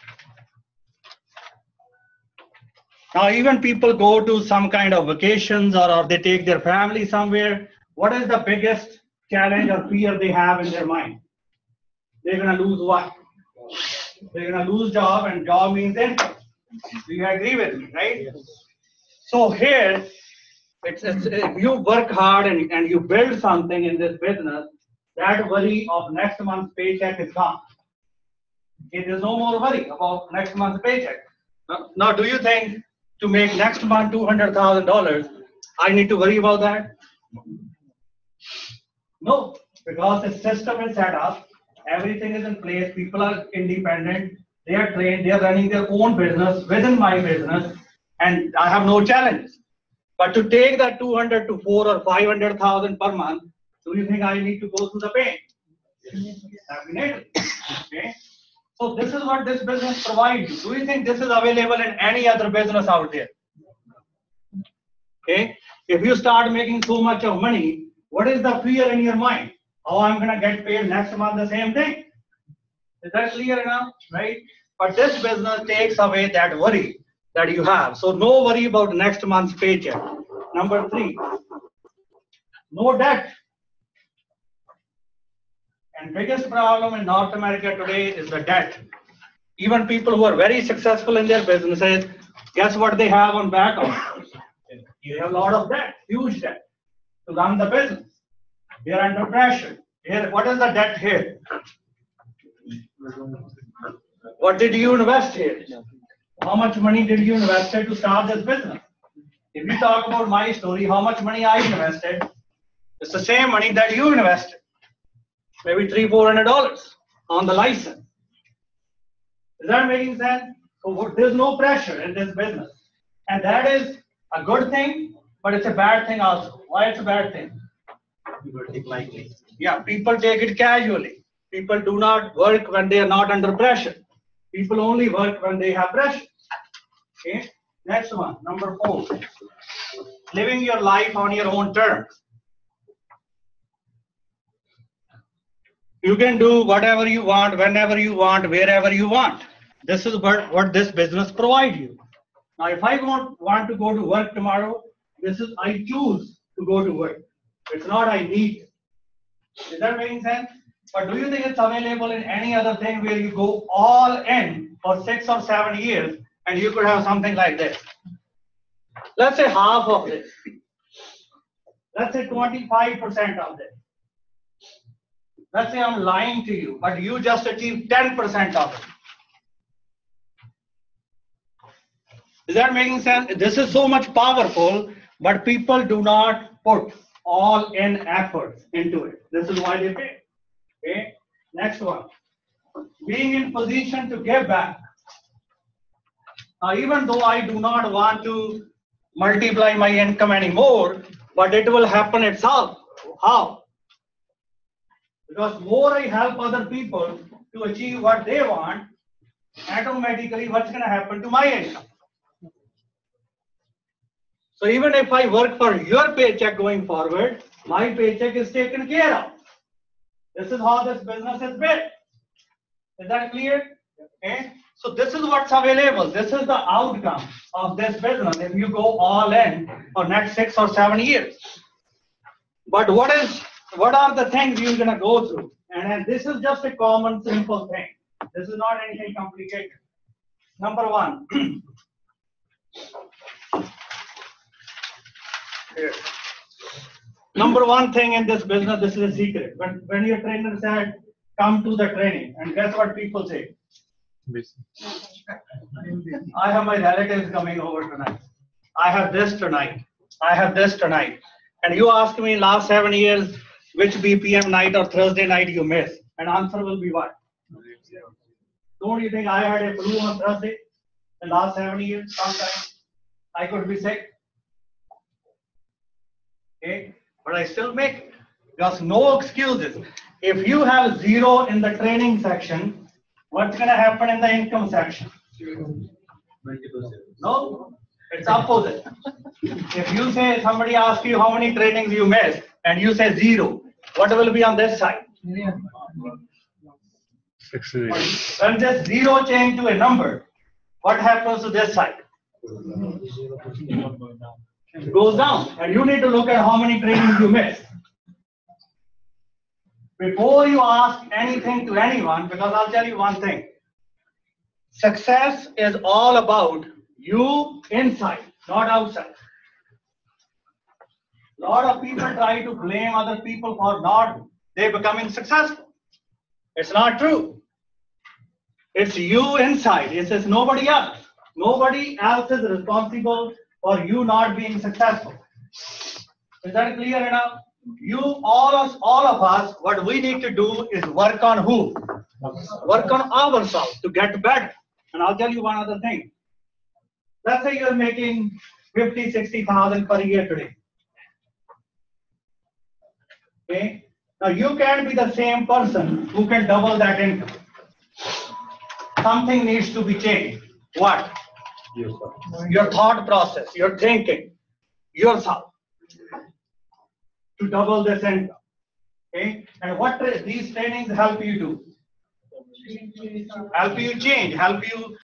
Now, even people go to some kind of vacations or they take their family somewhere. What is the biggest challenge or fear they have in their mind? They're going to lose what? They're going to lose job, and job means income. Do you agree with me, right? So here, if you work hard and you build something in this business, that worry of next month's paycheck is gone. There is no more worry about next month's paycheck. Now, do you think to make next month $200,000, I need to worry about that? No, because the system is set up, everything is in place, people are independent, they are trained, they are running their own business within my business, and I have no challenges. But to take that 200 to 4 or 500,000 per month, do you think I need to go through the pain? Definitely. Okay. So this is what this business provides you. Do you think this is available in any other business out there? Okay. If you start making so much of money, what is the fear in your mind? Oh, I'm gonna get paid next month the same thing. Is that clear enough, right? But this business takes away that worry that you have. So no worry about next month's paycheck. Number 3, no debt. And biggest problem in North America today is the debt. Even people who are very successful in their businesses, guess what they have on back of? You have a lot of debt, huge debt, to run the business. They are under pressure. Here, what is the debt here? What did you invest here? How much money did you invest to start this business? If you talk about my story, how much money I invested, it's the same money that you invested. Maybe $300-400 on the license. Is that making sense? So there's no pressure in this business. And that is a good thing, but it's a bad thing also. Why it's a bad thing? People take lightly. Yeah, people take it casually. People do not work when they are not under pressure. People only work when they have pressure. Okay, next one, number 4. Living your life on your own terms. You can do whatever you want, whenever you want, wherever you want. This is what this business provides you. Now, if I want to go to work tomorrow, I choose to go to work. It's not I need. Is that making sense? But do you think it's available in any other thing where you go all in for 6 or 7 years and you could have something like this? Let's say half of this. Let's say 25% of this. Let's say I'm lying to you, but you just achieved 10% of it. Is that making sense? This is so much powerful, but people do not put all in efforts into it. This is why they pay. Okay, next one. Being in position to give back. Now, even though I do not want to multiply my income anymore, but it will happen itself. How? Because more I help other people to achieve what they want, automatically what's going to happen to my income? So even if I work for your paycheck going forward, my paycheck is taken care of. This is how this business is built. Is that clear? Okay. So this is what's available. This is the outcome of this business if you go all in for next 6 or 7 years. But what are the things you're gonna go through? And this is just a common, simple thing. This is not anything complicated. Number 1. Here. Number 1 thing in this business, this is a secret. When your trainer said, come to the training, and guess what people say? I have my relatives coming over tonight. I have this tonight. I have this tonight. And you ask me last 7 years, which BPM night or Thursday night you miss? And answer will be what? Don't you think I had a flu on Thursday in the last 7 years? Sometimes I could be sick. Okay, but I still make it. There's no excuses. If you have 0 in the training section, what's going to happen in the income section? No, it's opposite. If you say somebody asks you how many trainings you missed and you say 0, what will be on this side? When this 0 change to a number, what happens to this side? It goes down, and you need to look at how many trainings you missed. Before you ask anything to anyone, because I'll tell you one thing. Success is all about you inside, not outside. A lot of people try to blame other people for not they becoming successful. It's not true. It's you inside. It says nobody else. Nobody else is responsible for you not being successful. Is that clear enough? You, all of us, what we need to do is work on who? Work on ourselves to get better. And I'll tell you one other thing. Let's say you're making 50, 60,000 per year today. Okay? Now you can't be the same person who can double that income. Something needs to be changed. What? Your thought process, your thinking, yourself. to double this income. Okay, and what these trainings help you do? Help you change, help you